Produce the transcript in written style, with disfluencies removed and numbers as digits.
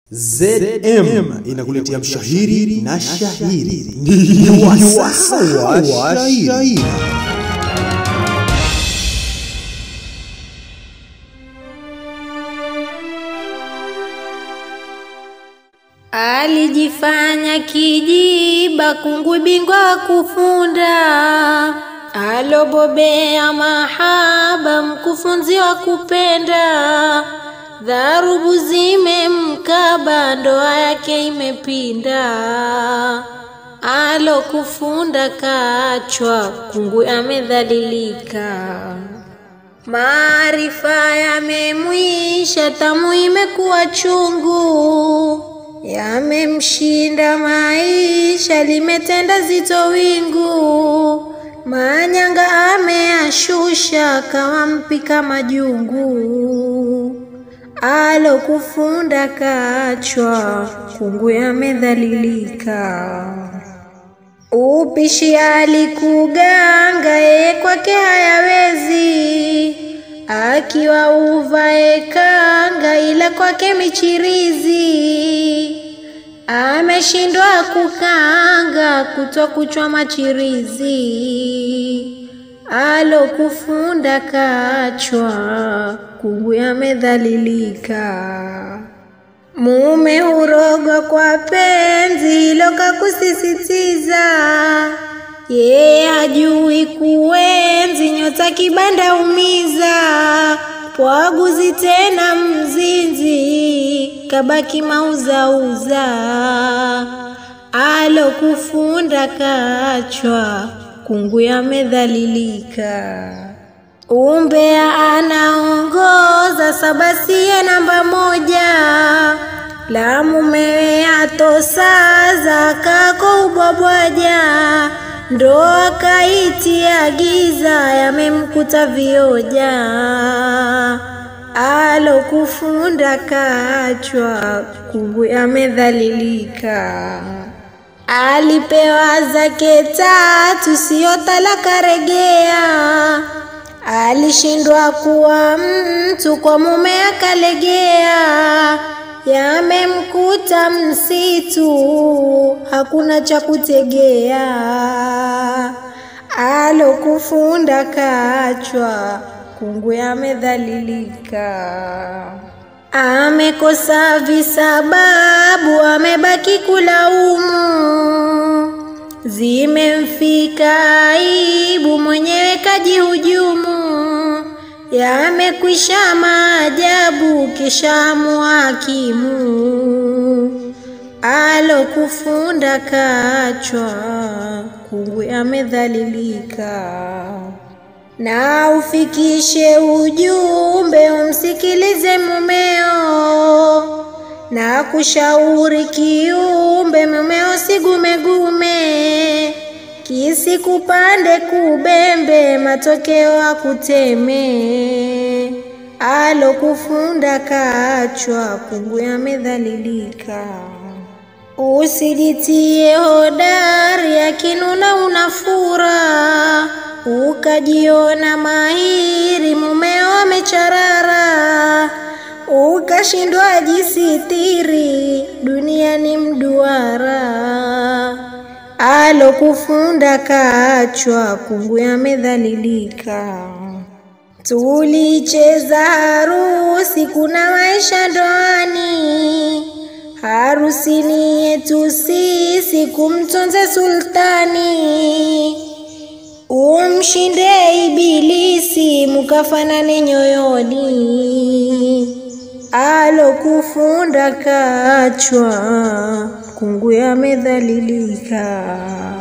ZM inakuletea mshahiri na shahiri. Ni wasaa wa shairi. Alijifanya kijiba kungwi bingwa kufunda, alobobea mahaba mkufunzi wa kupenda. Dharubu zimemkaba ndoa yake imepinda, alokufunda kachwa kungwi amedhalilika. Maarifa yamemwisha tamu imekuwa chungu, yamemshinda maisha limetenda zito wingu. Manyanga ameashusha kama mpika majungu, alokufunda kachwa kungwi amedhalilika. Upishi alikuganga yeye kwake hayawezi, akiwa uvae kanga ila kwake michirizi. Ameshindwa kukanga kutwa kuchwa machirizi, alokufunda kachwa kungwi amedhalilika. Mume hurogwa kwa penzi loka kusisitiza, yeye hajui kuenzi nyota kibanda umiza. Pwaguzi tena mzinzi kabaki mauzauza, alokufunda kachwa kungwi amedhalilika. Umbea anaongoza sabasiye namba moja, la mumewe atosaza kako ubwabwaja. Ndoa kaitia giza yamemkuta vioja, alokufunda kachwa kungwi amedhalilika. Alipewa zake tatu sio talaka regea, alishindwa kuwa mtu kwa mume akalegea. Yamemkuta msitu hakuna cha kutegea, alokufunda kachwa kungwi amedhalilika. Amekosa visababu amebaki kulaumu, zimemfika aibu mwenyewe kajihujumu. Yamekwisha maajabu kisha muhakimu, alokufunda kachwa kungwi amedhalilika. Na ufikishe ujumbe umsikilize mumeo, na kushauri kiumbe mumeo sigumegume. Kisi kupande kubembe matokeo akuteme, alokufunda kachwa kungwi amedhalilika. Usijitie hodari akinuna unafura, ukajiona mahiri mumeo amecharara. Ukashindwa jisitiri dunia ni mduara, alokufunda kachwa kungwi amedhalilika. Tulicheza harusi kuna maisha ndoani, harusini yetu sisi kumtunza sultani. Umshinde ibilisi mukafanane nyoyoni, alokufunda kachwa kungwi amedhalilika.